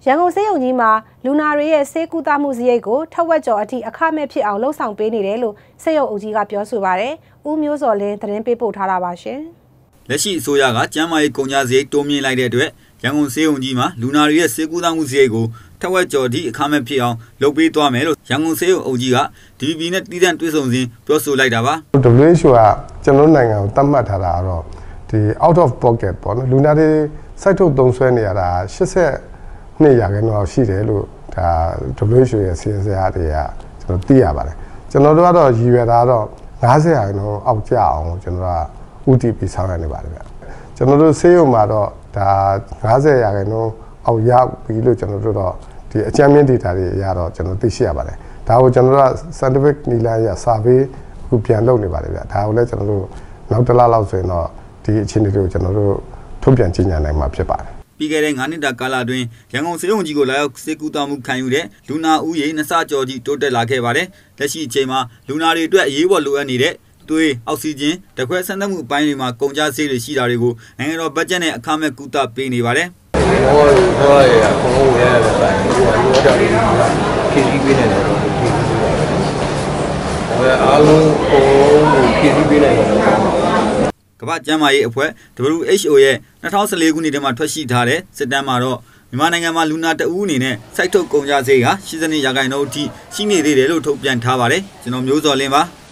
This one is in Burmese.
ရန်ကုန်ဆေးရုံကြီးမှာလူနာတွေရဲ့ဆေးကုသမှုစရိတ်ကိုထက်ဝက်ကျော်အထိအခမဲ့ဖြစ်အောင်လှုံ့ဆော်ပေးနေတယ်လို့ဆေးရုံအုပ်ကြီးကပြောဆိုပါတယ်။ဦးမျိုးစော်လင်းသတင်းပေးပို့ထားတာပါရှင်။လက်ရှိအစိုးရကကျန်းမာရေးကုန်ကျစရိတ်တိုးမြင့်လိုက်တဲ့အတွက်ရန်ကုန်ဆေးရုံကြီးမှာလူနာတွေရဲ့ဆေးကုသမှုစရိတ်ကိုထက်ဝက်ကျော်အထိအခမဲ့ဖြစ်အောင်လုပ်ပေးသွားမယ်လို့ရန်ကုန်ဆေးရုံအုပ်ကြီးက DVB နဲ့တည်တံ့တွေ့ဆုံစဉ်ပြောဆိုလိုက်တာပါ။ WHO ကကျွန်တော်နိုင်ငံကိုသတ်မှတ်ထားတာကတော့ဒီ out of pocket ပေါ့နော်လူနာတွေစိုက်ထုတ်သုံးစွဲနေရတာ82%လောက်ရှိတယ်လို့ဒါ WHO ရဲ့စီစဉ်အားတွေကကျွန်တော်သိရပါတယ်ကျွန်တော်တို့ကတော့ရည်ရွယ်တာတော့90%အောက်ကျအောင်ကျွန်တော်က UTP ဆောင်ရနေပါတယ်ဗျကျွန်တော်တို့ဆေးရုံမှာတော့ဒါ90%အောက်ရောက်ပြီလို့ကျွန်တော်တို့တော့ဒီအကြမ်းမြင့် data တွေအရတော့ကျွန်တော်သိရှိရပါတယ်ဒါကိုကျွန်တော်တို့က scientific နည်းလမ်းအရ survey ခုပြန်လုပ်နေပါတယ်ဗျဒါကိုလည်းကျွန်တော်တို့နောက်တစ်လလောက်ဆိုရင်တော့ဒီအခြေအနေတွေကိုကျွန်တော်တို့ထုတ်ပြန်ကြေညာနိုင်မှာဖြစ်ပါတယ်ပြီးခဲ့တဲ့9နှစ်တာကာလအတွင်းရန်ကုန်ဆေးရုံကြီးကိုလာရောက်ဆေးကုသမှုခံယူတဲ့လူနာဦးရေ2ဆကျော်ကြီးတိုးတက်လာခဲ့ပါတယ်။လက်ရှိအချိန်မှာလူနာတွေအတွက်အရေးပေါ်လိုအပ်နေတဲ့သွေးအောက်ဆီဂျင်တခွဲဆန်းသမှုအပိုင်းတွေမှာကုန်ကျစရိတ်တွေရှိတာတွေကိုနိုင်ငံတော်ဘတ်ဂျက်နဲ့အခမဲ့ကုသပေးနေပါတယ်။ဟောရအကုန်လုံးဝယ်ရတဲ့ဆိုင်ဟိုလိုတာတွေဖြည့်ဆည်းပေးနေတယ်တော့ဖြည့်ဆည်းပေးပါတယ်။အားလုံးကိုဖြည့်ဆည်းပေးနေတယ်ကမ္ဘာ့ကျန်းမာရေးအဖွဲ့ WHO ရဲ့2014ခုနှစ်ထဲမှာထွက်ရှိထားတဲ့စစ်တမ်းမှာတော့မြန်မာနိုင်ငံမှာလူနာတဦးအနေနဲ့စိုက်ထုတ်ကုန်ကျစရိတ်ဟာ82%အထိရှိနေသေးတယ်လို့ထုတ်ပြန်ထားပါတယ်ကျွန်တော်မျိုးစော်လင်းပါ